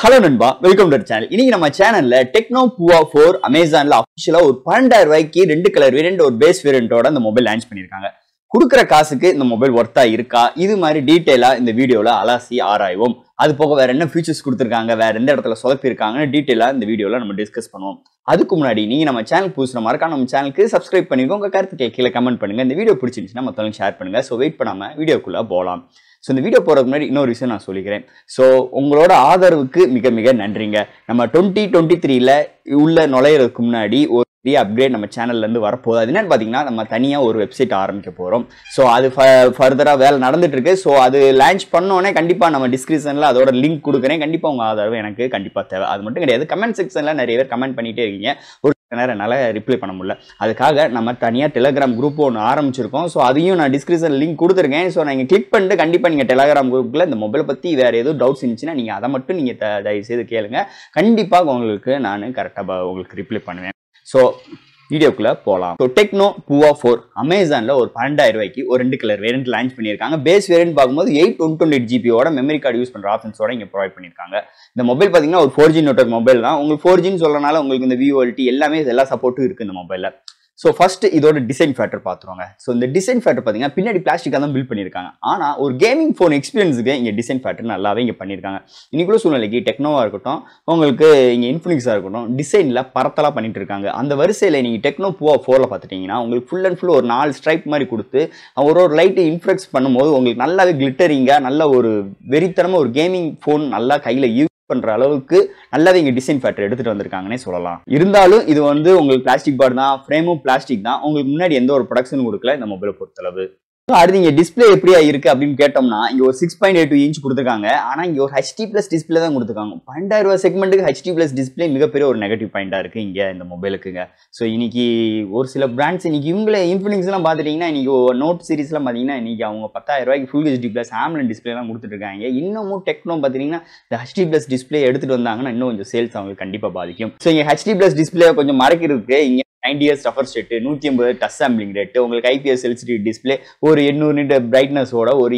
Hello நண்பா, welcome to the channel. இன்னைக்கு நம்ம சேனல்ல TECNO Pova 4 Amazonல ஆபீஷியலா ஒரு 12000 ரூபாய்க்கு ரெண்டு கலர் வேரியன்ட் ஒரு பேஸ் வேரியன்ட்டோட இந்த மொபைல் லான்ச் பண்ணிருக்காங்க. குடுக்குற காசுக்கு இந்த மொபைல் வொர்த்தா இருக்கா? இது மாதிரி டீடைலா இந்த வீடியோல அலசி ஆராய்வோம். அது போக வேற என்ன ஃபீச்சர்ஸ் கொடுத்திருக்காங்க, வேற எந்த இடத்துல சொதப்பி இருக்காங்கன்னு டீடைலா இந்த வீடியோல நம்ம டிஸ்கஸ் பண்ணுவோம். அதுக்கு முன்னாடி நீங்க நம்ம சேனல் புதுசுனா மறக்காம நம்ம சேனலுக்கு சப்ஸ்கிரைப் பண்ணிக்கோங்க. உங்க கருத்துக்களை கீழ கமெண்ட் பண்ணுங்க. இந்த வீடியோ பிடிச்சிருந்துச்சுனா மத்தவங்களுக்கு ஷேர் பண்ணுங்க. சோ வெயிட் பண்ணாம வீடியோக்குள்ள போலாம். ஸோ இந்த வீடியோ போகிறதுக்கு முன்னாடி இன்னொரு விஷயம் நான் சொல்லிக்கிறேன். ஸோ உங்களோட ஆதரவுக்கு மிக மிக நன்றிங்க. நம்ம 2023ல உள்ள நுழையிறதுக்கு முன்னாடி ஒரு பெரிய அப்கிரேட் நம்ம சேனல்லேருந்து வரப்போகுது. அது என்னன்னு பார்த்தீங்கன்னா, நம்ம தனியாக ஒரு வெப்சைட் ஆரம்பிக்க போகிறோம். ஸோ அது ஃபர்தராக வேலை நடந்துட்டு இருக்கு. ஸோ அது லான்ச் பண்ணோன்னே கண்டிப்பாக நம்ம டிஸ்கிரிப்ஷனில் அதோட லிங்க் கொடுக்குறேன். கண்டிப்பாக உங்கள் ஆதரவு எனக்கு கண்டிப்பாக தேவை. அது மட்டும் கிடையாது, கமெண்ட் செக்ஷனில் நிறைய பேர் கமெண்ட் பண்ணிகிட்டே இருக்கீங்க. ஒரு நேரம் என்னால் ரிப்ளை பண்ண முடியல. அதுக்காக நம்ம தனியாக டெலிகிராம் குரூப் ஒன்று ஆரம்பிச்சிருக்கோம். ஸோ அதையும் நான் டிஸ்கிரிப்ஷன் லிங்க் கொடுத்துருக்கேன். ஸோ நீங்கள் கிளிக் பண்ணிட்டு கண்டிப்பாக நீங்கள் டெலிகிராம் குரூப்பில் இந்த மொபைலை பற்றி வேறு எதுவும் டவுட்ஸ் இருந்துச்சுன்னா நீங்கள் அதை மட்டும் நீங்கள் தயவுசெய்து கேளுங்க. கண்டிப்பாக உங்களுக்கு நான் கரெக்டாக உங்களுக்கு ரிப்ளை பண்ணுவேன். ஸோ வீடியோக்குள்ள போகலாம். ஸோ TECNO Pova 4 அமேசானில் ஒரு 12000 ரூபாய்க்கு ஒரு ரெண்டு கலர் வேரியன்ட் லான்ச் பண்ணியிருக்காங்க. பேஸ் வேரியன்ட் பார்க்கும்போது 8/128 ஜிபியோட மெமரி கார்டு யூஸ் பண்ணுற ஆப்ஷன்ஸோட இங்கே ப்ரொவைட் பண்ணியிருக்காங்க. இந்த மொபைல் பார்த்தீங்கன்னா ஒரு 4G நெட்வொர்க் மொபைல் தான். உங்களுக்கு 4Gன்னு சொல்லனால உங்களுக்கு இந்த VoLTE எல்லாமே எல்லா சப்போர்ட்டும் இருக்குது இந்த மொபைலில். ஸோ ஃபர்ஸ்ட் இதோட டிசைன் ஃபேக்டர் பார்த்துருவாங்க. ஸோ இந்த டிசைன் ஃபேக்டர் பார்த்தீங்கன்னா பின்னாடி பிளாஸ்டிக்காக தான் பில்ட் பண்ணியிருக்காங்க. ஆனால் ஒரு கேமிங் ஃபோன் எக்ஸ்பீரியன்ஸுக்கு இங்கே டிசைன் ஃபேக்டர் நல்லாவே இங்கே பண்ணியிருக்காங்க. இன்னைக்குள்ள சூழ்நிலைக்கு டெக்னோவாக இருக்கட்டும், உங்களுக்கு இங்கே இன்ஃபினிக்ஸாக இருக்கட்டும், டிசைனில் பரத்தலாக பண்ணிட்டு இருக்காங்க. அந்த வரிசையில் நீங்கள் TECNO Pova 4ல் பார்த்துட்டிங்கன்னா உங்களுக்கு ஃபுல் அண்ட் ஃபுல் ஒரு 4 ஸ்ட்ரைப் மாதிரி கொடுத்து ஒரு லைட்டு இன்ஃப்ளெக்ஸ் பண்ணும்போது உங்களுக்கு நல்லாவே கிளிட்டரிங்காக நல்ல ஒரு வெறித்தனமாக ஒரு கேமிங் ஃபோன் நல்லா கையில் பண்ற அளவுக்கு நல்லாவே இங்க டிசைன் ஃபேக்டர் எடுத்துட்டு வந்திருக்காங்கன்னே சொல்லலாம். இருந்தாலும் இது உங்களுக்கு பிளாஸ்டிக் பார் தான், ஃப்ரேமும் பிளாஸ்டிக் தான். உங்களுக்கு முன்னாடி எந்த ஒரு ப்ரொடக்ஷன் கொடுக்கல இந்த மொபைலை பொறுத்தளவு. அடுத்து இங்க டிஸ்பிளே எப்படியா இருக்கு அப்படின்னு கேட்டோம்னா, இங்க ஒரு 6.82 இன்ச் கொடுத்துருக்காங்க. ஆனா இங்க ஒரு HD+ டிஸ்பிளே தான் கொடுத்துருக்காங்க. 12000 ரூபாய் செக்மெண்ட்டுக்கு HD+ டிஸ்பிளே மிகப்பெரிய ஒரு நெகட்டிவ் பாயிண்டா இருக்கு இங்க இந்த மொபைலுக்குங்க. ஸோ இன்னைக்கு ஒரு சில பிராண்ட்ஸ் இன்னைக்கு இவங்களே இன்ஃபினிக்ஸ் எல்லாம் பாத்துட்டீங்கன்னா, இன்னைக்கு நோட் சீரிஸ் எல்லாம் பாத்தீங்கன்னா இன்னைக்கு அவங்க 10000 ரூபாய்க்கு ஃபுல் HD+ AMOLED டிஸ்பிளே எல்லாம் கொடுத்துட்டு இருக்காங்க. இன்னமும் டெக்னோ பாத்தீங்கன்னா இந்த HD+ டிஸ்பிளே எடுத்துட்டு வந்தாங்கன்னா இன்னும் கொஞ்சம் சேல்ஸ் அவங்களுக்கு கண்டிப்பா பாதிக்கும். ஸோ இங்க HD+ டிஸ்பிளே கொஞ்சம் மறைக்கிறதுக்கு இங்க 90 Hz refresh rate, 180 touch sampling rate, உங்களுக்கு IPS LCD டிஸ்பிளே, ஒரு 800 nit பிரைட்னஸோட ஒரு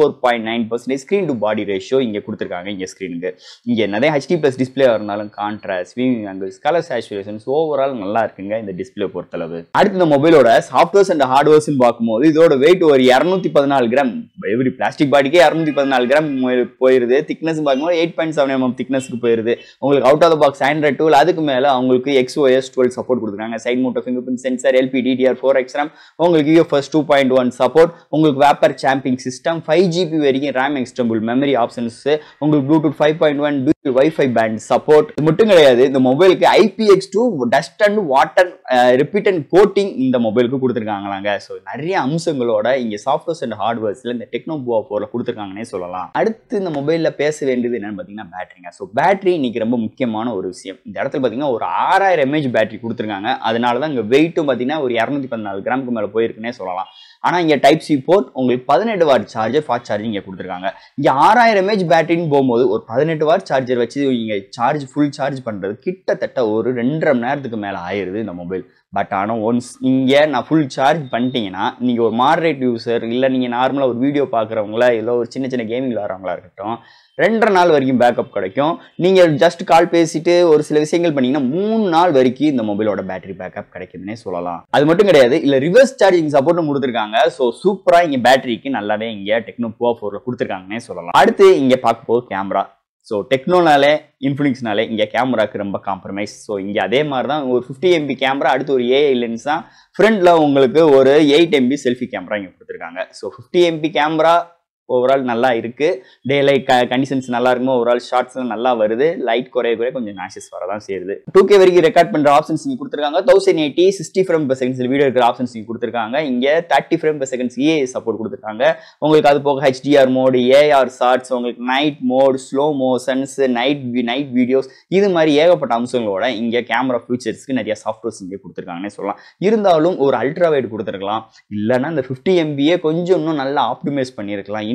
84.9% ஸ்கிரீன் டு பாடி ரேஷியோ இங்க கொடுத்துருக்காங்க. இங்க ஸ்கிரீனுக்கு இங்க நிறைய HD+ டிஸ்பிளே இருந்தாலும் contrast, viewing angles, colour saturations overall நல்லா இருக்குங்க இந்த டிஸ்பிளே பொறுத்தளவு. அடுத்து இந்த மொபைலோட சாஃப்ட்வேர்ஸ் அண்ட் ஹார்ட்வேர்ஸ் பார்க்கும்போது இதோட வெயிட் ஒரு 214 கிராம். எவ்ரி பிளாஸ்டிக் பாடிக்கே 214 கிராம் போயிருது. திக்னஸ் பார்க்கும்போது 8.7 mm திக்னஸ்க்கு போயிருது. உங்களுக்கு out of the box Android 12, அதுக்கு மேல அவங்களுக்கு XOS 12 சப்போர்ட் கொடுத்துருக்காங்க. Side mount fingerprint sensor, LPDDR4X RAM, உங்களுக்கு UFS 2.1 சப்போர்ட், உங்களுக்கு வேப்பர் சாம்பிங் சிஸ்டம், 5GB வரைக்கும் RAM எக்ஸ்டெண்டபிள் மெமரி ஆப்ஷன்ஸ், உங்களுக்கு Bluetooth 5.1 Wi-Fi பேண்ட் சப்போர்ட். இது மட்டும் கிடையாது, இந்த மொபைலுக்கு IPX2 dust and water repellent coating இந்த மொபைலுக்கு கொடுத்துருக்காங்களாங்க. ஸோ நிறைய அம்சங்களோட இங்க சாஃப்ட்வேர்ஸ் அண்ட் ஹார்ட்வேர்ஸ்ல இந்த TECNO Pova 4ல கொடுத்துருக்காங்கன்னே சொல்லலாம். அடுத்து இந்த மொபைல்ல பேச வேண்டியது என்னன்னு பாத்தீங்கன்னா பேட்டரிங்க. ஸோ பேட்டரி இன்னைக்கு ரொம்ப முக்கியமான ஒரு விஷயம். இந்த இடத்துல பாத்தீங்கன்னா ஒரு 6000 mAh பேட்டரி கொடுத்துருக்காங்க. அதனாலதான் இங்க வெயிட்டும் பாத்தீங்கன்னா ஒரு 214 கிராமுக்கு மேல போயிருக்குன்னே சொல்லலாம். ஆனா இங்க டைப் சி போர்ட், உங்களுக்கு 18 வாட் சார்ஜர், ஃபாஸ்ட் சார்ஜிங் இங்க கொடுத்துருக்காங்க. இங்க 6000 mAh பேட்டரின்னு போகும்போது ஒரு 18 வாட் சார்ஜர் வச்சு இங்க சார்ஜ் ஃபுல் சார்ஜ் பண்றது கிட்டத்தட்ட ஒரு 2.5 மணி நேரத்துக்கு மேல ஆயிருது இந்த மொபைல். பட் ஆனால் ஒன்ஸ் இங்கே நான் ஃபுல் சார்ஜ் பண்ணிட்டீங்கன்னா, நீங்கள் ஒரு மாடரேட் யூசர் இல்லை நீங்கள் நார்மலாக ஒரு வீடியோ பார்க்குறவங்களா இல்லை ஒரு சின்ன சின்ன கேமிங் விளாட்றவங்களா இருக்கட்டும், 2.5 நாள் வரைக்கும் பேக்கப் கிடைக்கும். நீங்கள் ஜஸ்ட் கால் பேசிட்டு ஒரு சில விஷயங்கள் பண்ணீங்கன்னா 3 நாள் வரைக்கும் இந்த மொபைலோட பேட்டரி பேக்கப் கிடைக்குதுன்னே சொல்லலாம். அது மட்டும் கிடையாது, இல்லை ரிவர்ஸ் சார்ஜிங் சப்போர்ட்டும் கொடுத்துருக்காங்க. ஸோ சூப்பராக இங்கே பேட்டரிக்கு நல்லாவே இங்கே TECNO Pova 4ல கொடுத்துருக்காங்கன்னே சொல்லலாம். அடுத்து இங்கே பார்க்க போது கேமரா. ஸோ டெக்னோனாலே இன்ஃபினிக்ஸ்னாலே இங்கே கேமராக்கு ரொம்ப காம்ப்ரமைஸ். ஸோ இங்கே அதே மாதிரி தான் ஒரு 50 MP கேமரா, அடுத்து ஒரு AI லென்ஸ் தான். ஃப்ரண்ட்ல உங்களுக்கு ஒரு 8 MB செல்ஃபி கேமரா இங்கே கொடுத்துருக்காங்க. ஸோ 50 MP கேமரா ஓவரால் நல்லா இருக்கு. டே லைட் கண்டிஷன்ஸ் நல்லா இருக்கும். ஓவரால் ஷார்ட்ஸ் நல்லா வருது. லைட் குறைய கொஞ்சம் நாய்ஸஸ் வரதான் செய்யுது. 2K வரைக்கும் ரெக்கார்ட் பண்ற ஆப்ஷன்ஸ் இங்க கொடுத்துருக்காங்க. 1080 60 ஃப்ரேம் per second வீடியோ இருக்கிற ஆப்ஷன்ஸ் இங்க கொடுத்துருக்காங்க. இங்க 30 frame per second EAS support கொடுத்துருக்காங்க. உங்களுக்கு அது போக HDR மோட், AR ஷார்ட்ஸ், உங்களுக்கு night mode, slow motions, night videos, இது மாதிரி ஏகப்பட்ட அம்சங்களோட இங்க கேமரா ஃபியூச்சர்ஸ்க்கு நிறைய சாஃப்ட்வேர்ஸ் இங்க கொடுத்துருக்காங்கன்னே சொல்லலாம். இருந்தாலும் ஒரு அல்ட்ரா வைட் கொடுத்துருக்கலாம். இல்லைன்னா இந்த 50 MB கொஞ்சம் இன்னும் நல்லா ஆப்டிமைஸ் பண்ணியிருக்கலாம்.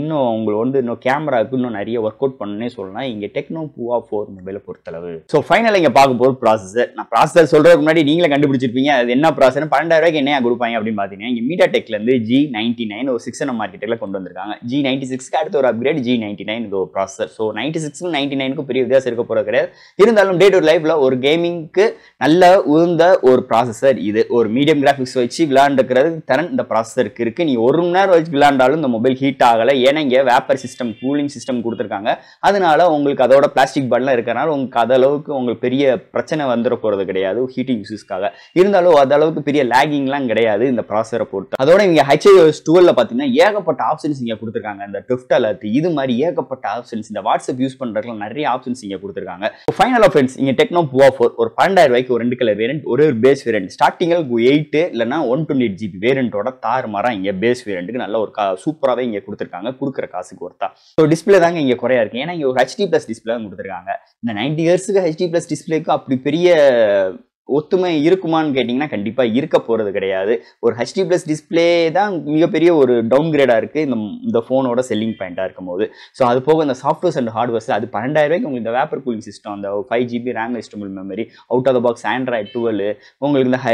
இன்னும் உங்களுக்கு வந்து இன்னும் கேமராவுக்கு இன்னும் நிறைய ஒர்க் அவுட் பண்ணனே சொல்லலாம் இங்கே டெக்னோ பூவா 4 மொபைலை பொறுத்தளவு. ஸோ ஃபைனலாக இங்கே பார்க்க போகிற ப்ராசஸர். நான் ப்ராசஸர் சொல்கிறதுக்கு முன்னாடி நீங்களே கண்டுபிடிச்சிருப்பீங்க அது என்ன ப்ராசஸர். 12,000 என்னையா கொடுப்பாங்க அப்படின்னு பார்த்தீங்கன்னா இங்கே மீடியாடெக்லேருந்து G99 ஒரு 600 மார்க்கெட்டில் கொண்டு வந்திருக்காங்க. G96க்கு அடுத்த ஒரு அப்கிரேட் G99 இது ஒரு ப்ராசஸர். ஸோ 96க்கும் 99க்கும் பெரிய வித்தியாசம் இருக்க போகிறது கிடையாது. இருந்தாலும் டே டு லைஃப்பில் ஒரு கேமிங்க்கு நல்ல உயர்ந்த ஒரு ப்ராசஸர் இது. ஒரு மீடியம் கிராஃபிக்ஸ் வச்சு விளையாண்டுக்கிறது திறன் இந்த ப்ராசஸருக்கு இருக்குது. நீ 1 மணி நேரம் வச்சு விளையாண்டாலும் இந்த மொபைல் ஹீட் ஆகலை. ஏன்னா இங்கே வேப்பர் சிஸ்டம் கூலிங் சிஸ்டம் கொடுத்துருக்காங்க. அதனால உங்களுக்கு அதோட பிளாஸ்டிக் பட்லாம் இருக்கிறனால உங்களுக்கு அதளவுக்கு உங்களுக்கு பெரிய பிரச்சனை வந்துட போகிறது கிடையாது ஹீட்டிங் யூஸஸ்க்காக. இருந்தாலும் அதளவுக்கு பெரிய லேகிங்லாம் கிடையாது இந்த ப்ராசஸரை பொறுத்து. அதோட இங்கே HiOS 12 பார்த்தீங்கன்னா ஏகப்பட்ட ஆப்ஷன்ஸ் இங்கே கொடுத்துருக்காங்க. இந்த ட்விஃப்ட் அலர்ட் இது மாதிரி ஏகப்பட்ட ஆப்ஷன்ஸ் இந்த வாட்ஸ்அப் யூஸ் பண்ணுறதுல நிறைய ஆப்ஷன்ஸ் இங்கே கொடுத்துருக்காங்க. ஃபைனலாக ஃப்ரெண்ட்ஸ் இங்கே டெக்னோ பூவா 4 ஒரு 12,000 ஒரு 2 கலர் வேரியன்ட் ஒரு பேஸ் வேரியன்ட் ஸ்டார்டிங்கில் 8 இல்லைனா 128 GB வேரியன்ட்டோட தாறுமாறா இங்கே பேஸ் வேரியன்ட்டுக்கு நல்ல ஒரு சூப்பராகவே இங்கே கொடுத்துருக்காங்க கொடுக்குற காசுக்கு ஒருத்தா. ஸோ டிஸ்பிளே தாங்க இங்கே குறையா இருக்கு. ஏன்னா இங்கே ஒரு HD+ டிஸ்பிளே தான் கொடுத்துருக்காங்க. இந்த 90 இயர்ஸுக்கு HD+ டிஸ்பிளேக்கு அப்படி பெரிய ஒத்துமை இருக்குமான்னு கேட்டிங்கன்னா கண்டிப்பாக இருக்க போகிறது கிடையாது. ஒரு HD+ டிஸ்பிளே தான் மிகப்பெரிய ஒரு டவுன் கிரேடாக இருக்குது இந்த ஃபோனோட செல்லிங் பாயிண்ட்டாக இருக்கும் போது. ஸோ அது போக இந்த சாஃப்ட்வேர்ஸ் அண்ட் ஹார்ட்வேர்ஸ் அது 12,000 உங்களுக்கு இந்த வேப்பர் கூலிங் சிஸ்டம் அந்த 5 GB RAM external memory out of the box Android 12 உங்களுக்கு இந்த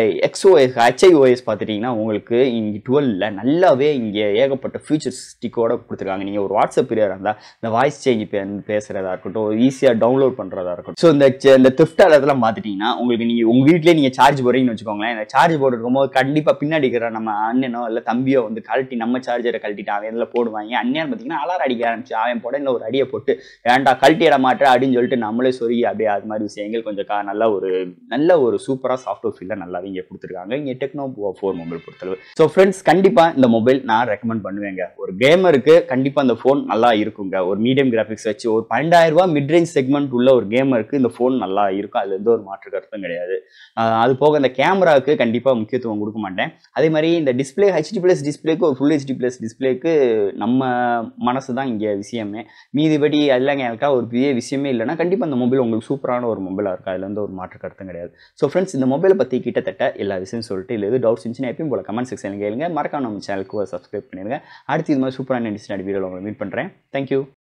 HiOS பார்த்துட்டிங்கன்னா உங்களுக்கு இங்கே 12ல் நல்லாவே இங்கே ஏகப்பட்ட ஃபியூச்சரிஸ்டிக்கோட கொடுத்துருக்காங்க. நீங்கள் ஒரு வாட்ஸ்அப் பீரியடாக இருந்தால் இந்த வாய்ஸ் சேஞ்ச் பேசுகிறதா இருக்கட்டும் ஈஸியாக டவுன்லோட் பண்ணுறதா இருக்கட்டும். ஸோ இந்த த்விஃப்ட் அதெல்லாம் பார்த்துட்டிங்கன்னா உங்களுக்கு நீங்கள் வீட்லயே நீங்க சார்ஜ் போடுறீங்கன்னு வச்சுக்கோங்களேன். இந்த சார்ஜ் போட்டு இருக்கும்போது கண்டிப்பா பின்னாடி இருக்கிற நம்ம அண்ணனோ இல்ல தம்பியோ வந்து கழட்டி நம்ம சார்ஜரை கழட்டிட்டு அவன் இதுல போடுவாங்க. அண்ணன் பார்த்தீங்கன்னா அலாரம் அடிக்க ஆரம்பிச்சு அவன் போட ஒரு அடியை போட்டு வேண்டாம் கழட்டிட மாட்டேன் அப்படின்னு சொல்லிட்டு நம்மளே சொருகி அப்படியே அது மாதிரி விஷயங்கள் கொஞ்சம் நல்ல ஒரு சூப்பரா சாஃப்ட்வேர் ஃபீல்ல நல்லாவே இங்கே கொடுத்துருக்காங்க இங்கே டெக்னோ பூவா 4 மொபைல் பொறுத்தளவு. ஸோ ஃப்ரெண்ட்ஸ் கண்டிப்பா இந்த மொபைல் நான் ரெக்கமெண்ட் பண்ணுவேங்க. ஒரு கேமருக்கு கண்டிப்பா இந்த ஃபோன் நல்லா இருக்குங்க. ஒரு மீடியம் கிராஃபிக்ஸ் வச்சு ஒரு 12,000 மிட் ரேஞ்ச் செக்மெண்ட் உள்ள ஒரு கேமருக்கு இந்த ஃபோன் நல்லா இருக்கும். அதுல எந்த ஒரு மாற்று கருத்தும் கிடையாது. அது போக இந்த கேமராவுக்கு கண்டிப்பாக முக்கியத்துவம் கொடுக்க மாட்டேன். அதே மாதிரி இந்த டிஸ்பிளே HD+ டிஸ்பிளேக்கு ஒரு ஃபுல் HD+ டிஸ்பிளேக்கு நம்ம மனசு தான் இங்கே விஷயமே. மீதிபடி அதெல்லாம் எனக்கா ஒரு பெரிய விஷயமே இல்லைன்னா கண்டிப்பாக இந்த மொபைல் உங்களுக்கு சூப்பரான ஒரு மொபைலாக இருக்குது. அதில் வந்து ஒரு மாற்று கருத்தும் கிடையாது. ஸோ ஃப்ரெண்ட்ஸ் இந்த மொபைலை பற்றி கிட்டத்தட்ட எல்லா விஷயம் சொல்லிட்டு இல்லை எது டவுட்ஸ் இருந்துச்சுன்னா எப்பயும் போல கமெண்ட் செக்ஷனில் கேளுங்க. மறக்காம நம்ம சேனலுக்கு சப்ஸ்கிரைப் பண்ணிடுங்க. அடுத்து இது மாதிரி சூப்பரான வீடியோவில் உங்களை மீட் பண்ணுறேன். தேங்க்யூ.